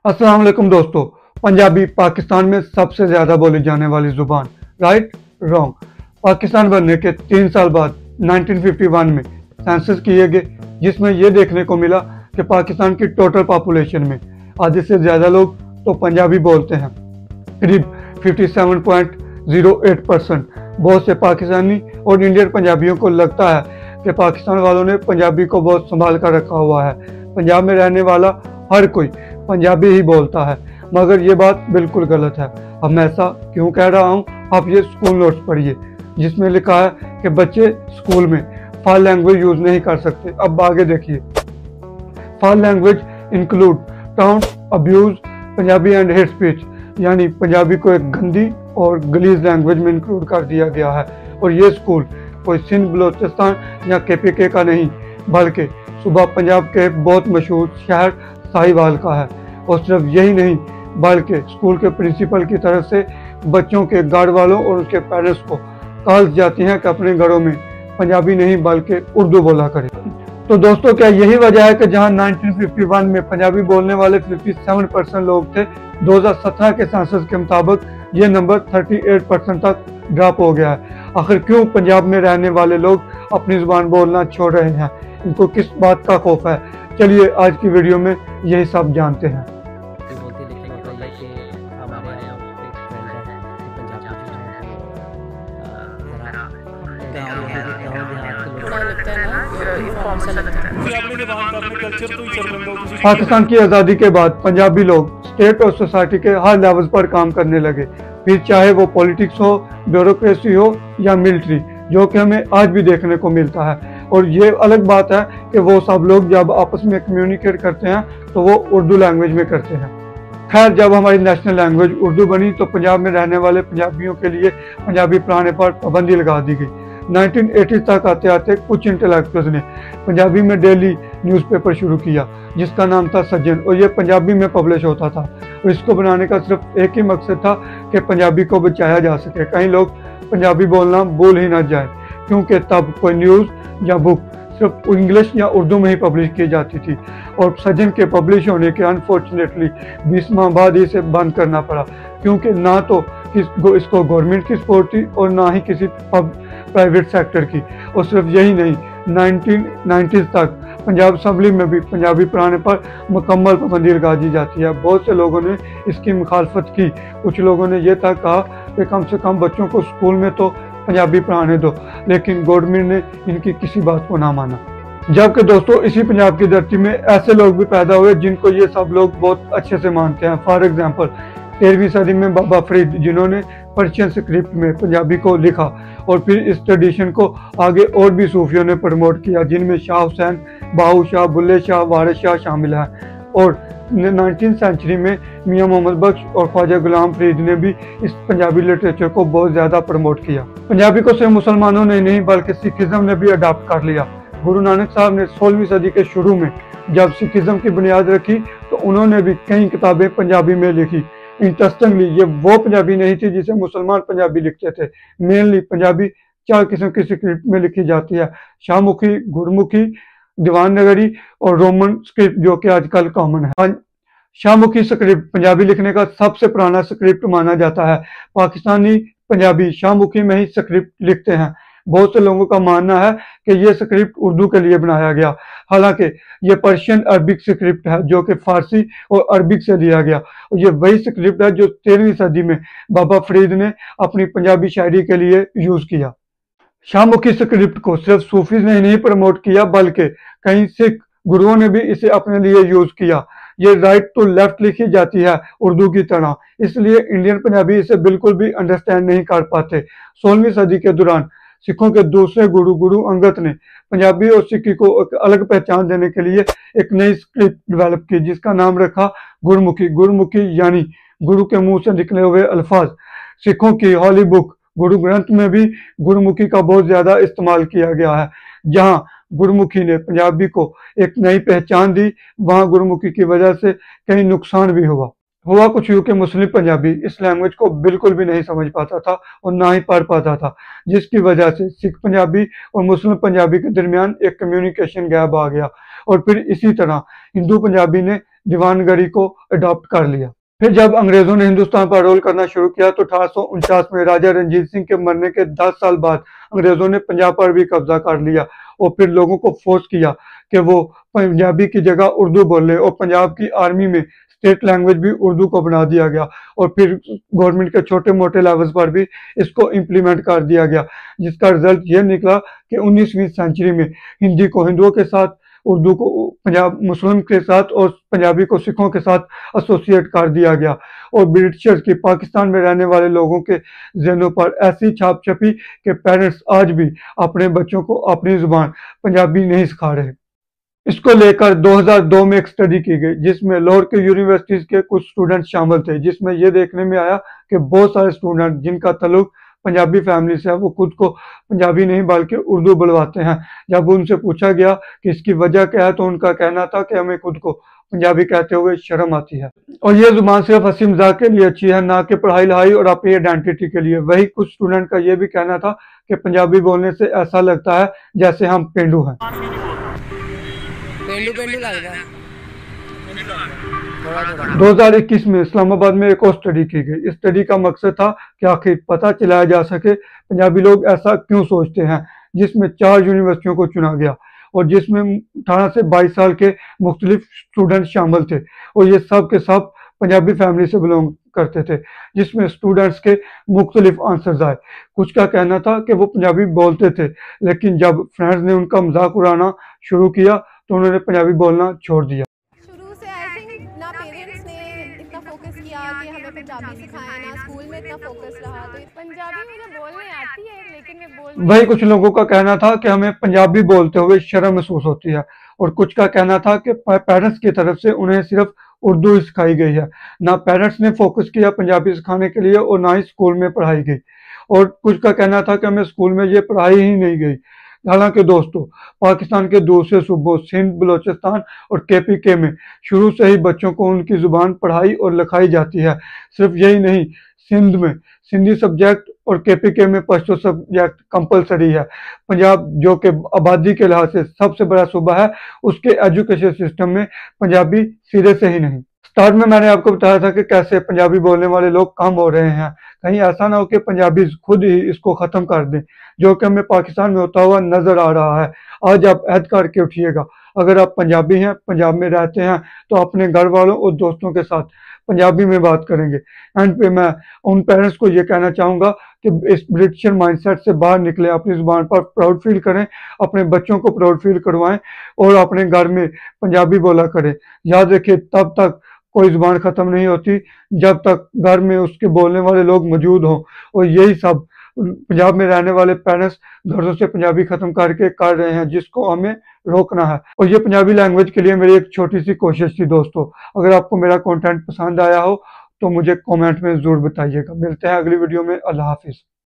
अस्सलाम वालेकुम दोस्तों। पंजाबी पाकिस्तान में सबसे ज़्यादा बोली जाने वाली ज़ुबान। Right wrong. पाकिस्तान बनने के 3 साल बाद 1951 में सेंसस किए गए, जिसमें यह देखने को मिला कि पाकिस्तान की टोटल पॉपुलेशन में आधे से ज़्यादा लोग तो पंजाबी बोलते हैं, करीब 57.08%। बहुत से पाकिस्तानी और इंडियन पंजाबियों को लगता है कि पाकिस्तान वालों ने पंजाबी को बहुत संभाल कर रखा हुआ है। पंजाब में रहने वाला हर कोई पंजाबी ही बोलता है, मगर ये बात बिल्कुल गलत है। अब मैं ऐसा क्यों कह रहा हूँ, आप ये स्कूल नोट्स पढ़िए जिसमें लिखा है कि बच्चे स्कूल में फाल लैंग्वेज यूज नहीं कर सकते। अब आगे देखिए, foul language include town abuse Punjabi and hate speech, यानी पंजाबी को एक गंदी और गलीज लैंग्वेज में इंक्लूड कर दिया गया है। और ये स्कूल कोई सिंध बलोचिस्तान या KPK का नहीं, बल्कि सुबा पंजाब के बहुत मशहूर शहर साहिवाल का है। और सिर्फ यही नहीं, बल्कि स्कूल के प्रिंसिपल की तरफ से बच्चों के गार्ड वालों और उसके पेरेंट्स को कॉल्स जाती हैं कि अपने घरों में पंजाबी नहीं बल्कि उर्दू बोला करें। तो दोस्तों, क्या यही वजह है कि जहां 1951 में पंजाबी बोलने वाले 57% लोग थे, 2017 के सेंसस के मुताबिक ये नंबर 38% तक ड्रॉप हो गया है। आखिर क्यों पंजाब में रहने वाले लोग अपनी जुबान बोलना छोड़ रहे हैं? इनको किस बात का खौफ है? चलिए आज की वीडियो में यही सब जानते हैं। पाकिस्तान की आज़ादी के बाद पंजाबी लोग स्टेट और सोसाइटी के हर लेवल पर काम करने लगे, फिर चाहे वो पॉलिटिक्स हो, ब्यूरोक्रेसी हो या मिलिट्री, जो कि हमें आज भी देखने को मिलता है। और ये अलग बात है कि वो सब लोग जब आपस में कम्युनिकेट करते हैं तो वो उर्दू लैंग्वेज में करते हैं। खैर, जब हमारी नेशनल लैंग्वेज उर्दू बनी तो पंजाब में रहने वाले पंजाबियों के लिए पंजाबी पढ़ाने पर पाबंदी लगा दी गई। 1980 तक आते आते कुछ इंटेलेक्चुअल्स ने पंजाबी में डेली न्यूज़पेपर शुरू किया जिसका नाम था सज्जन, और ये पंजाबी में पब्लिश होता था। और इसको बनाने का सिर्फ एक ही मकसद था कि पंजाबी को बचाया जा सके, कहीं लोग पंजाबी बोलना भूल ही ना जाए, क्योंकि तब कोई न्यूज़ या बुक सिर्फ इंग्लिश या उर्दू में ही पब्लिश की जाती थी। और सज्जन के पब्लिश होने के अनफॉर्चुनेटली 20 माह बाद इसे बंद करना पड़ा, क्योंकि ना तो इसको गवर्नमेंट की सपोर्ट थी और ना ही किसी प्राइवेट सेक्टर की। और सिर्फ यही नहीं, 1990s तक पंजाब असेंबली में भी पंजाबी पढ़ाने पर मुकम्मल पाबंदी लगा दी जाती है। बहुत से लोगों ने इसकी मुखालफत की। कुछ लोगों ने यह तक कहा कि कम से कम बच्चों को स्कूल में तो पंजाबी पढ़ाने दो, लेकिन गवर्नमेंट ने इनकी किसी बात को ना माना। जबकि दोस्तों, इसी पंजाब की धरती में ऐसे लोग भी पैदा हुए जिनको ये सब लोग बहुत अच्छे से मानते हैं। फॉर एग्जाम्पल 13वीं सदी में बाबा फरीद, जिन्होंने पर्शियन स्क्रिप्ट में पंजाबी को लिखा, और फिर इस ट्रेडिशन को आगे और भी सूफियों ने प्रमोट किया, जिनमें शाह हुसैन, बाहू शाह, बुल्ले शाह, वारिस शाह शामिल हैं। और 19th सेंचुरी में मियां मोहम्मद बख्श और ख्वाजा गुलाम फरीद ने भी इस पंजाबी लिटरेचर को बहुत ज़्यादा प्रमोट किया। पंजाबी को सिर्फ मुसलमानों ने नहीं बल्कि सिखिज़म ने भी अडॉप्ट कर लिया। गुरु नानक साहब ने 16वीं सदी के शुरू में जब सिखिज़म की बुनियाद रखी तो उन्होंने भी कई किताबें पंजाबी में लिखी। इंटरेस्टिंगली, ये वो पंजाबी नहीं थी जिसे मुसलमान पंजाबी लिखते थे। मेनली पंजाबी 4 किस्म की स्क्रिप्ट में लिखी जाती है: शाहमुखी, गुरमुखी, दीवान नगरी और रोमन स्क्रिप्ट, जो कि आजकल कॉमन है। शाहमुखी स्क्रिप्ट पंजाबी लिखने का सबसे पुराना स्क्रिप्ट माना जाता है। पाकिस्तानी पंजाबी शाहमुखी में ही स्क्रिप्ट लिखते हैं। बहुत से लोगों का मानना है कि यह स्क्रिप्ट उर्दू के लिए बनाया गया, हालांकि यह पर्शियन अरबिक स्क्रिप्ट है जो कि फारसी और अरबिक से लिया गया। और ये वही स्क्रिप्ट है जो 13वीं सदी में बाबा फरीद ने अपनी पंजाबी शायरी के लिए यूज किया। शाहमुखी स्क्रिप्ट को सिर्फ सूफीज ने नहीं प्रमोट किया, बल्कि कई सिख गुरुओं ने भी इसे अपने लिए यूज किया। ये राइट टू लेफ्ट लिखी जाती है उर्दू की तरह, इसलिए इंडियन पंजाबी इसे बिल्कुल भी अंडरस्टैंड नहीं कर पाते। 16वीं सदी के दौरान सिखों के दूसरे गुरु अंगद ने पंजाबी और सिखी को एक अलग पहचान देने के लिए एक नई स्क्रिप्ट डेवलप की, जिसका नाम रखा गुरमुखी। गुरमुखी यानी गुरु के मुंह से निकले हुए अल्फाज। सिखों की हॉली बुक गुरु ग्रंथ में भी गुरमुखी का बहुत ज्यादा इस्तेमाल किया गया है। जहां गुरमुखी ने पंजाबी को एक नई पहचान दी, वहां गुरमुखी की वजह से कई नुकसान भी हुआ कुछ यूं कि मुस्लिम पंजाबी इस लैंग्वेज को बिल्कुल भी नहीं समझ पाता था और ना ही पढ़ पाता था, जिसकी वजह से सिख पंजाबी और मुस्लिम पंजाबी के दरमियान एक कम्युनिकेशन गैप आ गया। और फिर इसी तरह हिंदू पंजाबी ने दीवानगरी को अडॉप्ट कर लिया। फिर जब अंग्रेजों ने हिंदुस्तान पर रोल करना शुरू किया तो 1849 में राजा रंजीत सिंह के मरने के 10 साल बाद अंग्रेजों ने पंजाब पर भी कब्जा कर लिया और फिर लोगों को फोर्स किया कि वो पंजाबी की जगह उर्दू बोले और पंजाब की आर्मी में स्टेट लैंग्वेज भी उर्दू को बना दिया गया और फिर गवर्नमेंट के छोटे मोटे लेवल्स पर भी इसको इम्प्लीमेंट कर दिया गया, जिसका रिजल्ट ये निकला कि 19वीं सेंचुरी में हिंदी को हिंदुओं के साथ, उर्दू को पंजाब मुस्लिम के साथ और पंजाबी को सिखों के साथ एसोसिएट कर दिया गया और ब्रिटिशर्स की पाकिस्तान में रहने वाले लोगों के ज़हनों पर ऐसी छाप छपी कि पेरेंट्स आज भी अपने बच्चों को अपनी जुबान पंजाबी नहीं सिखा रहे। इसको लेकर 2002 में एक स्टडी की गई जिसमें लाहौर के यूनिवर्सिटीज के कुछ स्टूडेंट शामिल थे, जिसमें यह देखने में आया कि बहुत सारे स्टूडेंट जिनका ताल्लुक पंजाबी फैमिली से है वो खुद को पंजाबी नहीं बल्कि उर्दू बुलवाते हैं। जब उनसे पूछा गया कि इसकी वजह क्या है तो उनका कहना था कि हमें खुद को पंजाबी कहते हुए शर्म आती है और ये जुबान सिर्फ हंसी मजाक के लिए अच्छी है, ना कि पढ़ाई लिखाई और अपनी आइडेंटिटी के लिए। वही कुछ स्टूडेंट का यह भी कहना था कि पंजाबी बोलने से ऐसा लगता है जैसे हम पेंडू हैं। पेंडू पेंडू लग रहा है। 2021 में इस्लामाबाद में एक और स्टडी की गई। इस स्टडी का मकसद था कि आखिर पता चलाया जा सके पंजाबी लोग ऐसा क्यों सोचते हैं, जिसमें 4 यूनिवर्सिटियों को चुना गया और जिसमें 18 से 22 साल के मुख्तलिफ स्टूडेंट शामिल थे और ये सब के सब पंजाबी फैमिली से बिलोंग करते थे, जिसमें स्टूडेंट्स के मुख्तलिफ आंसर्स आए। कुछ का कहना था कि वो पंजाबी बोलते थे, लेकिन जब फ्रेंड्स ने उनका मजाक उड़ाना शुरू किया तो उन्होंने पंजाबी बोलना छोड़ दिया। शुरू से आई थिंक ना पेरेंट्स ने इतना फोकस किया कि हमें पंजाबी सिखाएं, ना स्कूल में इतना फोकस रहा। तो पंजाबी मुझे बोलने आती है लेकिन मैं बोल वही कुछ लोगों का कहना था कि हमें पंजाबी बोलते हुए शर्म महसूस होती है और कुछ का कहना था कि पेरेंट्स की तरफ से उन्हें सिर्फ उर्दू ही सिखाई गई है। ना पेरेंट्स ने फोकस किया पंजाबी सिखाने के लिए और ना ही स्कूल में पढ़ाई गई और कुछ का कहना था कि हमें स्कूल में ये पढ़ाई ही नहीं गई। हालांकि दोस्तों, पाकिस्तान के दूसरे सूबों सिंध, बलोचिस्तान और केपीके में शुरू से ही बच्चों को उनकी जुबान पढ़ाई और लिखाई जाती है। सिर्फ यही नहीं, सिंध में सिंधी सब्जेक्ट और केपीके में पश्तो सब्जेक्ट कंपलसरी है। पंजाब जो कि आबादी के लिहाज से सबसे बड़ा सूबा है, उसके एजुकेशन सिस्टम में पंजाबी सिरे से ही नहीं। स्टार्ट में मैंने आपको बताया था कि कैसे पंजाबी बोलने वाले लोग कम हो रहे हैं। कहीं ऐसा ना हो कि पंजाबी खुद ही इसको खत्म कर दें, जो कि हमें पाकिस्तान में होता हुआ नजर आ रहा है। आज आप ऐद करके उठिएगा, अगर आप पंजाबी हैं, पंजाब में रहते हैं, तो अपने घर वालों और दोस्तों के साथ पंजाबी में बात करेंगे। एंड पे मैं उन पेरेंट्स को ये कहना चाहूँगा कि इस ब्रिटिशर माइंडसेट से बाहर निकले, अपनी जुबान पर प्राउड फील करें, अपने बच्चों को प्राउड फील करवाएं और अपने घर में पंजाबी बोला करें। याद रखिए, तब तक कोई जुबान खत्म नहीं होती जब तक घर में उसके बोलने वाले लोग मौजूद हों। और यही सब पंजाब में रहने वाले पेरेंट्स घरों से पंजाबी खत्म करके कर रहे हैं, जिसको हमें रोकना है। और ये पंजाबी लैंग्वेज के लिए मेरी एक छोटी सी कोशिश थी दोस्तों। अगर आपको मेरा कंटेंट पसंद आया हो तो मुझे कमेंट में जरूर बताइएगा। मिलते हैं अगली वीडियो में। अल्लाह हाफिज।